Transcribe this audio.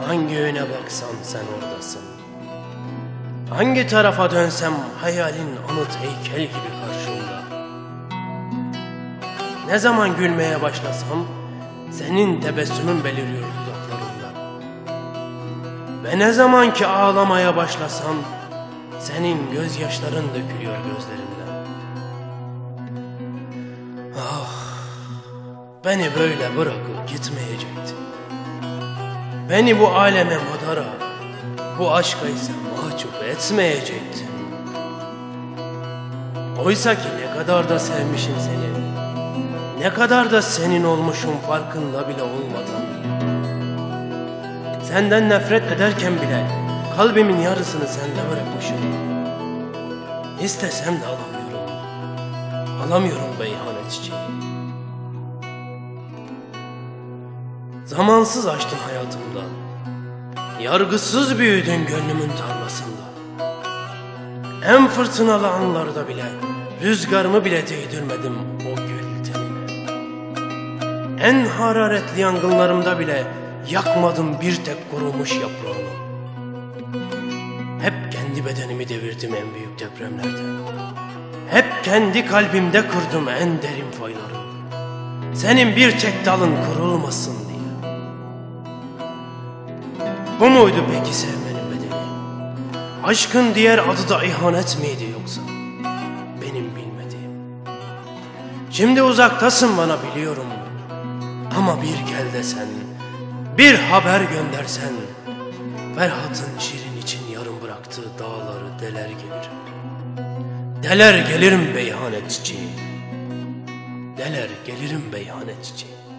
Hangi yöne baksam sen oradasın. Hangi tarafa dönsem hayalin anıt heykel gibi karşımda. Ne zaman gülmeye başlasam senin tebessümün beliriyor dudaklarımda. Ve ne zaman ki ağlamaya başlasam senin gözyaşların dökülüyor gözlerimden. Ah, beni böyle bırakıp gitmeyecektin. Beni bu aleme madara, bu aşka ise mahcup etmeyecektin. Oysa ki ne kadar da sevmişim seni, ne kadar da senin olmuşum farkında bile olmadan. Senden nefret ederken bile kalbimin yarısını sende bırakmışım. İstesem de alamıyorum, alamıyorum be ihanet çiçeği. Zamansız açtın hayatımda, yargısız büyüdün gönlümün tarlasında. En fırtınalı anlarda bile rüzgarımı bile değdirmedim o gül tenine. En hararetli yangınlarımda bile yakmadım bir tek kurumuş yaprağını. Hep kendi bedenimi devirdim en büyük depremlerde. Hep kendi kalbimde kırdım en derin fayları. Senin bir tek dalın kırılmasın diye. Bu muydu peki sevmenin bedeli? Aşkın diğer adı da ihanet miydi yoksa? Benim bilmediğim. Şimdi uzaktasın bana biliyorum. Ama bir gel desen, bir haber göndersen, Ferhat'ın Şirin için yarım bıraktığı dağları deler gelirim. Deler gelirim be ihanet çiçeği. Deler gelirim be ihanet çiçeği.